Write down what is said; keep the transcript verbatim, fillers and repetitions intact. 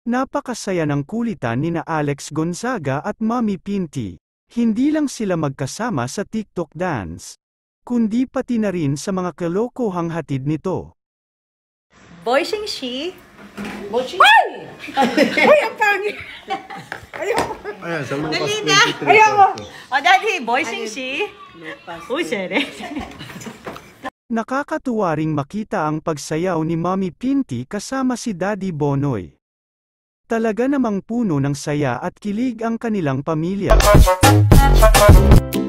Napakasaya ng kulitan nina Alex Gonzaga at Mommy Pinty. Hindi lang sila magkasama sa TikTok dance, kundi pati na rin sa mga kalokohang hatid nito. Boy Xingxi. Boy! Ay, ang pangit! Ayoko! Ayan, sa Lucas Dali na! twenty-three. Ayoko! O, daddy, Boy Xingxi. Uy, sere. Nakakatuwa ring makita ang pagsayaw ni Mommy Pinty kasama si Daddy Bonoy. Talaga namang puno ng saya at kilig ang kanilang pamilya.